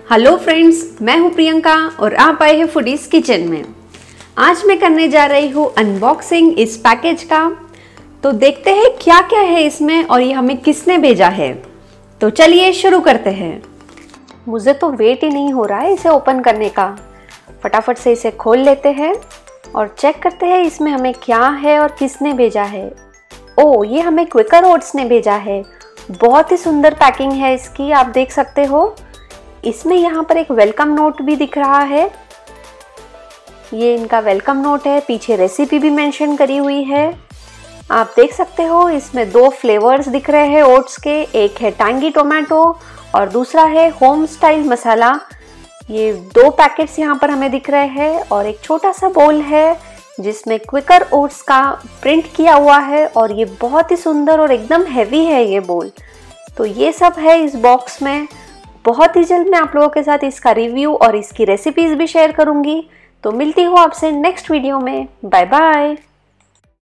Hello friends, मैं हूं प्रियंका और आप आए हैं फूडीज किचन में। आज मैं करने जा रही हूं अनबॉक्सिंग इस पैकेज का। तो देखते हैं क्या क्या है इसमें और ये हमें किसने भेजा है। तो चलिए शुरू करते हैं। मुझे तो वेट ही नहीं हो रहा है इसे ओपन करने का। फटाफट से इसे खोल लेते हैं और चेक करते हैं इसमें हमें क्या है और किसने भेजा है। ओह, ये हमें क्विकर ओट्स ने भेजा है। बहुत ही सुंदर पैकिंग है इसकी, आप देख सकते हो। इसमें यहाँ पर एक वेलकम नोट भी दिख रहा है। ये इनका वेलकम नोट है, पीछे रेसिपी भी मेंशन करी हुई है। आप देख सकते हो इसमें दो फ्लेवर्स दिख रहे हैं ओट्स के, एक है टैंगी टोमेटो और दूसरा है होम स्टाइल मसाला। ये दो पैकेट्स यहाँ पर हमें दिख रहे हैं और एक छोटा सा बोल है जिसमें क्विकर ओट्स का प्रिंट किया हुआ है और ये बहुत ही सुंदर और एकदम हैवी है ये बोल। तो ये सब है इस बॉक्स में। बहुत ही जल्द मैं आप लोगों के साथ इसका रिव्यू और इसकी रेसिपीज भी शेयर करूंगी। तो मिलती हूँ आपसे नेक्स्ट वीडियो में। Bye bye.